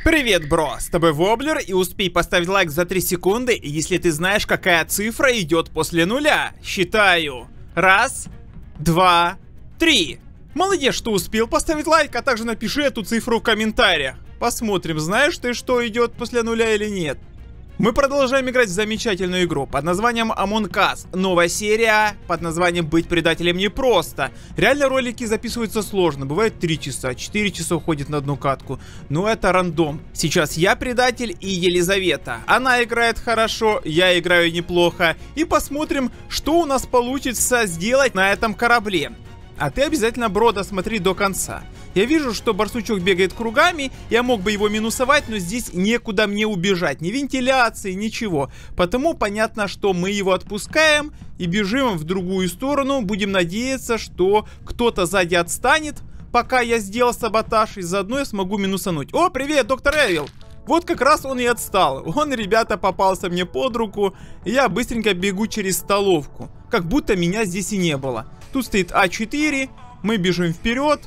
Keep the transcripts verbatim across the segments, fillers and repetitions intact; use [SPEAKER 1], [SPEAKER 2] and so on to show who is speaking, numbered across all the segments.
[SPEAKER 1] Привет, бро, с тобой Воблер, и успей поставить лайк за три секунды, если ты знаешь, какая цифра идет после нуля. Считаю. Раз, два, три. Молодец, что успел поставить лайк, а также напиши эту цифру в комментариях. Посмотрим, знаешь ты, что идет после нуля или нет. Мы продолжаем играть в замечательную игру под названием Among Us. Новая серия под названием «Быть предателем непросто». Реально ролики записываются сложно. Бывает три часа, четыре часа уходит на одну катку. Но это рандом. Сейчас я предатель и Елизавета. Она играет хорошо, я играю неплохо. И посмотрим, что у нас получится сделать на этом корабле. А ты обязательно, бро, досмотри до конца. Я вижу, что барсучок бегает кругами, я мог бы его минусовать, но здесь некуда мне убежать. Ни вентиляции, ничего. Потому понятно, что мы его отпускаем и бежим в другую сторону. Будем надеяться, что кто-то сзади отстанет, пока я сделал саботаж, и заодно я смогу минусануть. О, привет, доктор Эвил! Вот как раз он и отстал. Он, ребята, попался мне под руку. И я быстренько бегу через столовку. Как будто меня здесь и не было. Тут стоит А четыре. Мы бежим вперед.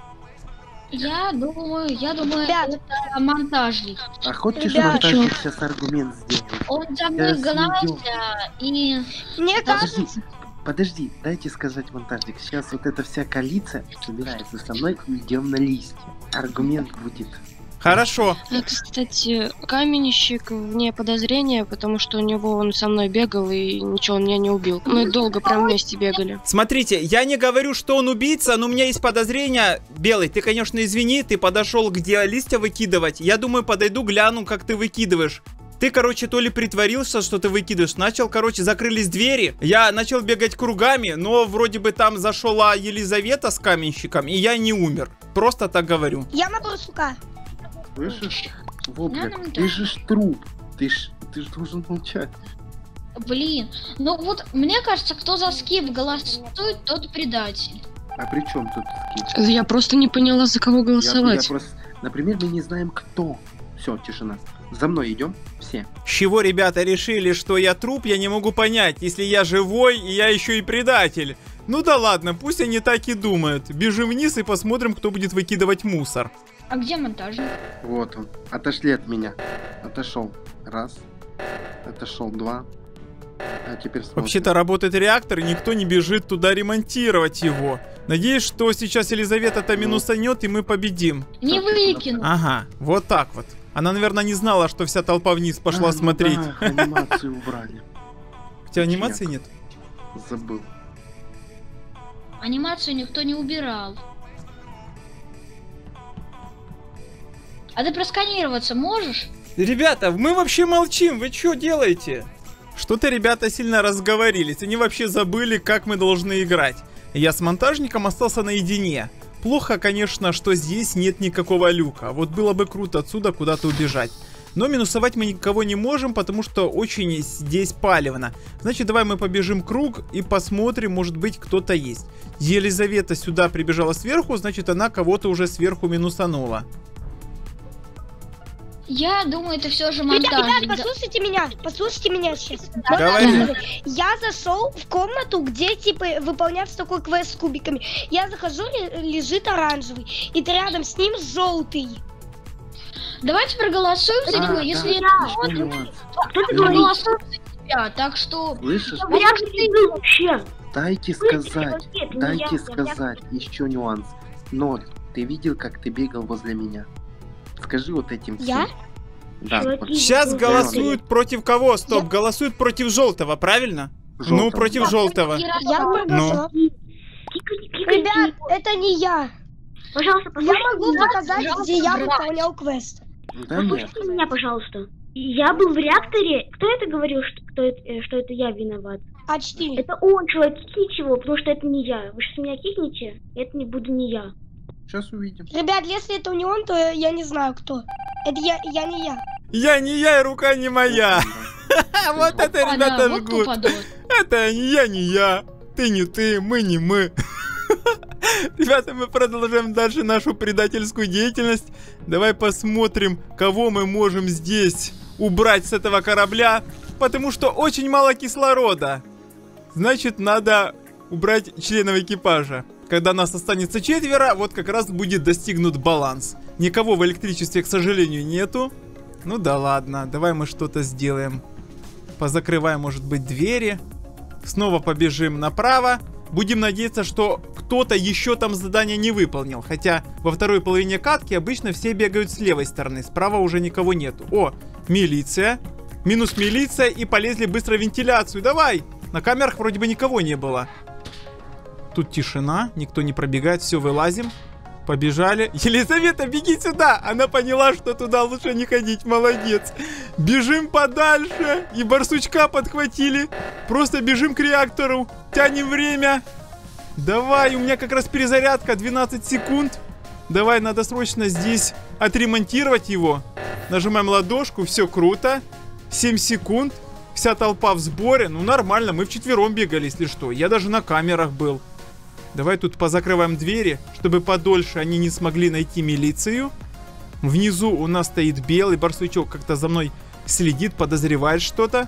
[SPEAKER 2] Я думаю, я думаю, Ребят. это монтажник.
[SPEAKER 3] А хочешь
[SPEAKER 2] Ребят.
[SPEAKER 3] монтажник сейчас аргумент сделать?
[SPEAKER 2] Он за мной гнался и... Мне
[SPEAKER 3] Подожди,
[SPEAKER 2] кажется...
[SPEAKER 3] подожди, дайте сказать монтажник. Сейчас вот эта вся коалиция собирается со мной и идем на листья. Аргумент будет.
[SPEAKER 1] Хорошо.
[SPEAKER 4] Кстати, каменщик вне подозрения, потому что у него он со мной бегал и ничего, он меня не убил. Мы долго прям вместе бегали.
[SPEAKER 1] Смотрите, я не говорю, что он убийца, но у меня есть подозрение. Белый, ты, конечно, извини, ты подошел, где листья выкидывать. Я думаю, подойду, гляну, как ты выкидываешь. Ты, короче, то ли притворился, что ты выкидываешь. Начал, короче, закрылись двери. Я начал бегать кругами, но вроде бы там зашла Елизавета с каменщиком, и я не умер. Просто так говорю.
[SPEAKER 5] Я на барсука.
[SPEAKER 3] Слышишь? Воблер, ты же ж труп. Ты ж, ты ж должен молчать.
[SPEAKER 2] Блин, ну вот, мне кажется, кто за скип голосует, тот предатель.
[SPEAKER 3] А при чем тут скип?
[SPEAKER 4] Я просто не поняла, за кого голосовать.
[SPEAKER 3] Я, я просто... Например, мы не знаем, кто. Все, тишина. За мной идем все.
[SPEAKER 1] С чего ребята решили, что я труп, я не могу понять, если я живой и я еще и предатель. Ну да ладно, пусть они так и думают. Бежим вниз и посмотрим, кто будет выкидывать мусор.
[SPEAKER 2] А где монтажник?
[SPEAKER 3] Вот он. Отошли от меня. Отошел. Раз. Отошел. Два. А теперь смотрим.
[SPEAKER 1] Вообще-то работает реактор, и никто не бежит туда ремонтировать его. Надеюсь, что сейчас Елизавета-то минусанет, и мы победим.
[SPEAKER 2] Не выкину.
[SPEAKER 1] Ага, вот так вот. Она, наверное, не знала, что вся толпа вниз пошла а, смотреть.
[SPEAKER 3] Ну да, анимацию убрали.
[SPEAKER 1] У тебя анимации нет?
[SPEAKER 3] Забыл.
[SPEAKER 2] Анимацию никто не убирал. А ты просканироваться можешь?
[SPEAKER 1] Ребята, мы вообще молчим, вы что делаете? Что-то ребята сильно разговорились, они вообще забыли, как мы должны играть. Я с монтажником остался наедине. Плохо, конечно, что здесь нет никакого люка. Вот было бы круто отсюда куда-то убежать. Но минусовать мы никого не можем, потому что очень здесь палевно. Значит, давай мы побежим круг и посмотрим, может быть, кто-то есть. Елизавета сюда прибежала сверху, значит, она кого-то уже сверху минусанула.
[SPEAKER 2] Я думаю, это все же монтаж.
[SPEAKER 5] Ребят, послушайте меня, послушайте меня сейчас.
[SPEAKER 1] Говори.
[SPEAKER 5] Я зашел в комнату, где типа выполняется такой квест с кубиками. Я захожу, лежит оранжевый, и рядом с ним желтый.
[SPEAKER 2] Давайте проголосуем за него, если кто-то проголосует за тебя, так что...
[SPEAKER 3] Слышишь?
[SPEAKER 2] вообще.
[SPEAKER 3] Дайте сказать, дайте сказать еще нюанс. Ноль, ты видел, как ты бегал возле меня? Скажи вот этим всем.
[SPEAKER 5] Я?
[SPEAKER 3] Да.
[SPEAKER 1] Сейчас голосуют против кого? Стоп, голосуют против желтого, правильно?
[SPEAKER 3] Желтого.
[SPEAKER 1] Ну, против желтого.
[SPEAKER 5] Я проголосовал. Ребят, это не я.
[SPEAKER 2] Пожалуйста,
[SPEAKER 5] Я могу показать, где я выполнял квест.
[SPEAKER 3] Да нет.
[SPEAKER 6] Меня, пожалуйста. Я был в реакторе. Кто это говорил, что, кто это, что это я виноват?
[SPEAKER 5] А четыре.
[SPEAKER 6] Это он, человек, кикните его, потому что это не я. Вы сейчас меня кикните, это не буду не я.
[SPEAKER 3] Сейчас увидим.
[SPEAKER 5] Ребят, если это не он, то я не знаю кто. Это я, я не я.
[SPEAKER 1] Я не я, и рука не моя. Вот это, ребята, жгут. Это не я, не я. Ты не ты, мы не мы. Ребята, мы продолжаем дальше нашу предательскую деятельность. Давай посмотрим, кого мы можем здесь убрать с этого корабля. Потому что очень мало кислорода. Значит, надо убрать членов экипажа. когда нас останется четверо, вот как раз будет достигнут баланс. Никого в электричестве, к сожалению, нету. Ну да ладно, давай мы что-то сделаем. Позакрываем, может быть, двери. Снова побежим направо. Будем надеяться, что кто-то еще там задание не выполнил. Хотя во второй половине катки обычно все бегают с левой стороны. Справа уже никого нету. О, милиция. Минус милиция и полезли быстро в вентиляцию. Давай! На камерах вроде бы никого не было. Тут тишина, никто не пробегает, все, вылазим. Побежали. Елизавета, беги сюда! Она поняла, что туда лучше не ходить, молодец. Бежим подальше. И барсучка подхватили. Просто бежим к реактору. Тянем время. Давай, у меня как раз перезарядка, двенадцать секунд. Давай, надо срочно здесь отремонтировать его. Нажимаем ладошку, все круто. семь секунд. Вся толпа в сборе. Ну нормально, мы вчетвером бегали, если что. Я даже на камерах был. Давай тут позакрываем двери, чтобы подольше они не смогли найти милицию. Внизу у нас стоит белый барсучок, как-то за мной следит, подозревает что-то.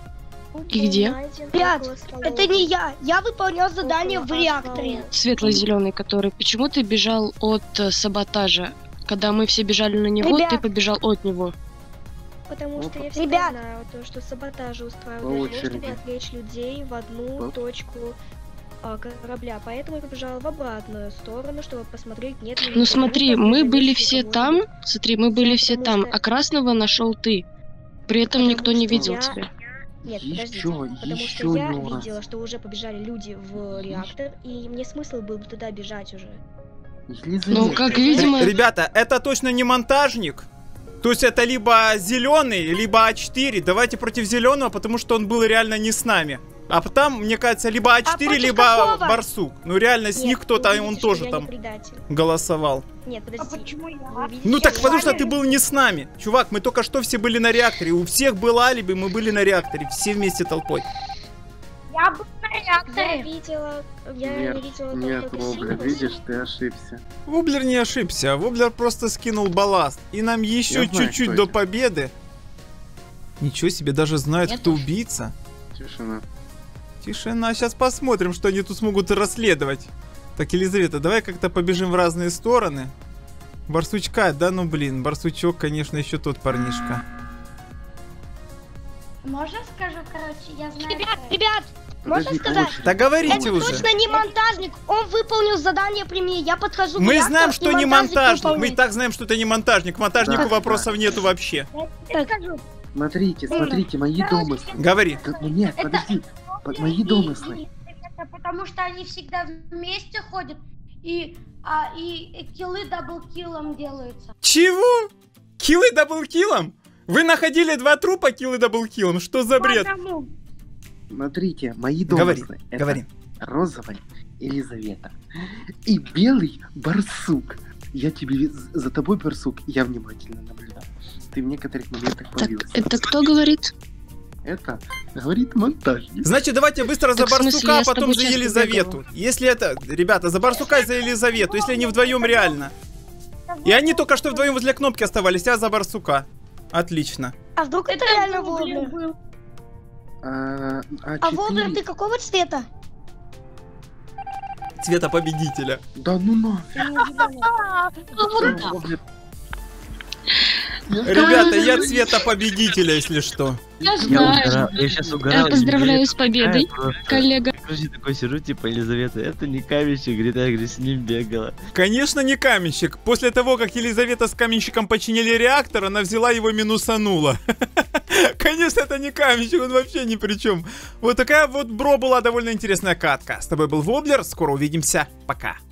[SPEAKER 4] И где?
[SPEAKER 5] Ребят, это не я. Я выполнял задание в реакторе.
[SPEAKER 4] Светло-зеленый, который. Почему ты бежал от э, саботажа? Когда мы все бежали на него,
[SPEAKER 5] Ребят.
[SPEAKER 4] ты побежал от него.
[SPEAKER 7] Потому что я всегда
[SPEAKER 5] Ребят.
[SPEAKER 7] знаю то, что саботажи устраивают
[SPEAKER 3] По
[SPEAKER 7] для того,
[SPEAKER 3] очереди.
[SPEAKER 7] чтобы отвлечь людей в одну
[SPEAKER 3] По-
[SPEAKER 7] точку а, корабля. Поэтому я побежала в обратную сторону, чтобы посмотреть, нет ли
[SPEAKER 4] Ну
[SPEAKER 7] никого,
[SPEAKER 4] смотри,
[SPEAKER 7] который
[SPEAKER 4] мы
[SPEAKER 7] залез
[SPEAKER 4] были
[SPEAKER 7] в
[SPEAKER 4] все
[SPEAKER 7] никого
[SPEAKER 4] там.
[SPEAKER 7] нет.
[SPEAKER 4] Смотри, мы были все
[SPEAKER 7] Потому
[SPEAKER 4] там,
[SPEAKER 7] что-
[SPEAKER 4] а красного нашел ты. При этом никто не
[SPEAKER 7] что
[SPEAKER 4] видел
[SPEAKER 7] я-
[SPEAKER 4] тебя.
[SPEAKER 7] Нет,
[SPEAKER 3] Еще,
[SPEAKER 7] подождите, потому
[SPEAKER 3] еще
[SPEAKER 7] что я
[SPEAKER 3] нюанс.
[SPEAKER 7] видела, что уже побежали люди в реактор, и мне смысл был бы туда бежать уже.
[SPEAKER 3] Елизавета.
[SPEAKER 4] Ну, как видимо...
[SPEAKER 1] Ребята, это точно не монтажник. То есть это либо зеленый, либо А четыре. Давайте против зеленого, потому что он был реально не с нами. А там, мне кажется, либо А четыре,
[SPEAKER 5] против
[SPEAKER 1] либо
[SPEAKER 5] какого?
[SPEAKER 1] Барсук. Ну реально, с
[SPEAKER 7] Нет,
[SPEAKER 1] них
[SPEAKER 7] вы
[SPEAKER 1] кто-то,
[SPEAKER 7] видите,
[SPEAKER 1] он
[SPEAKER 7] что
[SPEAKER 1] тоже
[SPEAKER 7] я не
[SPEAKER 1] там
[SPEAKER 7] предатель.
[SPEAKER 1] голосовал.
[SPEAKER 7] Нет, подождите.
[SPEAKER 2] почему я?
[SPEAKER 7] Вы видите,
[SPEAKER 1] Ну так
[SPEAKER 7] что
[SPEAKER 1] потому
[SPEAKER 7] я-
[SPEAKER 1] что ты был не с нами. Чувак, мы только что все были на реакторе. У всех было алиби, мы были на реакторе. Все вместе толпой.
[SPEAKER 2] Я был на
[SPEAKER 7] Я
[SPEAKER 2] реакторе.
[SPEAKER 7] видела, я
[SPEAKER 3] Нет,
[SPEAKER 7] не видела
[SPEAKER 3] нет,
[SPEAKER 7] только
[SPEAKER 3] Воблер,
[SPEAKER 7] Символ.
[SPEAKER 3] видишь, ты ошибся.
[SPEAKER 1] Воблер не ошибся. Воблер просто скинул балласт. И нам еще
[SPEAKER 3] Я знаю,
[SPEAKER 1] чуть-чуть
[SPEAKER 3] кто
[SPEAKER 1] до
[SPEAKER 3] это.
[SPEAKER 1] победы. Ничего себе, даже знают,
[SPEAKER 2] Я
[SPEAKER 1] кто
[SPEAKER 2] тоже.
[SPEAKER 1] убийца.
[SPEAKER 3] Тишина.
[SPEAKER 1] Тишина, сейчас посмотрим, что они тут смогут расследовать. Так, Елизавета, давай как-то побежим в разные стороны. Барсучка, да ну блин, Барсучок, конечно, еще тот парнишка.
[SPEAKER 2] Можно скажу, короче, я знаю.
[SPEAKER 5] Ребят,
[SPEAKER 2] кто это.
[SPEAKER 5] ребят, можно
[SPEAKER 3] Подожди, по
[SPEAKER 5] сказать?
[SPEAKER 3] очереди.
[SPEAKER 1] Да говорите
[SPEAKER 5] Это
[SPEAKER 1] уже.
[SPEAKER 5] точно не монтажник. Он выполнил задание при мне. Я подхожу к
[SPEAKER 1] Мы
[SPEAKER 5] реактору,
[SPEAKER 1] знаем,
[SPEAKER 5] и
[SPEAKER 1] что не
[SPEAKER 5] монтажник
[SPEAKER 1] монтажник. Мы и
[SPEAKER 5] выполняет.
[SPEAKER 1] так знаем, что это не монтажник. К монтажнику
[SPEAKER 3] Да,
[SPEAKER 1] вопросов
[SPEAKER 3] да.
[SPEAKER 1] нету вообще.
[SPEAKER 2] Я скажу.
[SPEAKER 3] Смотрите, смотрите, мои
[SPEAKER 2] Короче,
[SPEAKER 3] домыслы.
[SPEAKER 1] Говори.
[SPEAKER 3] Да, ну нет,
[SPEAKER 2] Это-
[SPEAKER 3] подожди. По- Мои домыслы.
[SPEAKER 2] Это потому что они всегда вместе ходят и, а, и киллы даблкиллом делаются.
[SPEAKER 1] Чего? Киллы даблкиллом? Вы находили два трупа киллы даблкиллом? Что за бред?
[SPEAKER 2] Потому.
[SPEAKER 3] Смотрите, мои
[SPEAKER 1] Говори,
[SPEAKER 3] домыслы. Это
[SPEAKER 1] говори.
[SPEAKER 3] розовая Елизавета и белый барсук. Я тебе за тобой, барсук, я внимательно наблюдаю. Ты в некоторых моментах
[SPEAKER 4] Так,
[SPEAKER 3] появился.
[SPEAKER 4] это кто говорит?
[SPEAKER 3] Это говорит монтажник.
[SPEAKER 1] Значит, давайте быстро за
[SPEAKER 4] Так, в смысле,
[SPEAKER 1] Барсука,
[SPEAKER 4] я
[SPEAKER 1] а
[SPEAKER 4] с
[SPEAKER 1] потом
[SPEAKER 4] тобой
[SPEAKER 1] за
[SPEAKER 4] часто
[SPEAKER 1] Елизавету. Если это... Ребята, за Барсука и за Елизавету, если они вдвоем реально. И они только что вдвоем возле кнопки оставались, а за Барсука. Отлично.
[SPEAKER 5] А вдруг это реально Воблер?
[SPEAKER 3] А, а
[SPEAKER 5] А Воблер,
[SPEAKER 3] четыре-
[SPEAKER 5] ты какого цвета?
[SPEAKER 1] Цвета победителя.
[SPEAKER 3] Да ну нафиг. Воблер.
[SPEAKER 1] Ребята, я цвета победителя, если что.
[SPEAKER 4] Я
[SPEAKER 8] Я,
[SPEAKER 4] знаю.
[SPEAKER 8] угорал, я сейчас угорал.
[SPEAKER 4] Я поздравляю
[SPEAKER 8] и
[SPEAKER 4] с победой,
[SPEAKER 8] просто.
[SPEAKER 4] коллега.
[SPEAKER 8] Короче, такой сижу, типа, Елизавета, это не каменщик, говорит, я говорю, с ним бегала.
[SPEAKER 1] Конечно, не каменщик. После того, как Елизавета с каменщиком починили реактор, она взяла его и минусанула. Конечно, это не каменщик, он вообще ни при чем. Вот такая вот, бро, была довольно интересная катка. С тобой был Воблер, скоро увидимся, пока.